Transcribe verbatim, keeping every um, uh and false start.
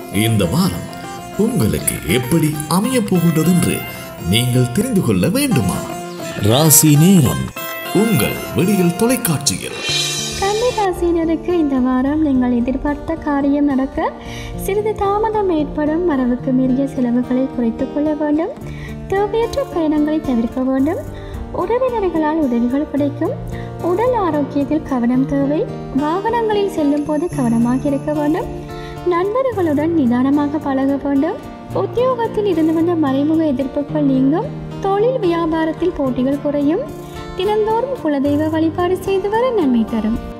இந்த வாரம் உங்களுக்கு எப்படி அமைய போகின்றது என்று நீங்கள் தெரிந்து கொள்ள வேண்டுமா? ராசி நேரம் உங்கள் விடியல் தொலைக்காட்சியில். கன்னி ராசியினருக்கு இந்த வாரம் நீங்கள் எதிர்பார்த்த காரியம் நடக்க சிறிது தாமதம் ஏற்படும். வரவுக்கு மீறிய செலவுகளை குறைத்துக் கொள்ள வேண்டும். தேவையற்ற பயணங்களை தவிர்க்க வேண்டும். உறவினர்களால் உதவிகள் கிடைக்கும். உடல் ஆரோக்கியத்தில் கவனம் தேவை. வாகனங்களில் செல்லும் போது கவனமாக இருக்க வேண்டும். நண்பர்களுடன் நிதானமாக பழக வேண்டும். உத்தியோகத்தில் இருந்து வந்த மறைமுக எதிர்ப்புகள் நீங்கும். தொழில் வியாபாரத்தில் போட்டிகள் குறையும். தினந்தோறும் குலதெய்வ வழிபாடு செய்து வர நன்மை தரும்.